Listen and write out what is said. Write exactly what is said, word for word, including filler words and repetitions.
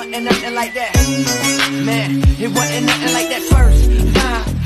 wasn't nothing like that. Man, it wasn't nothing like that first time.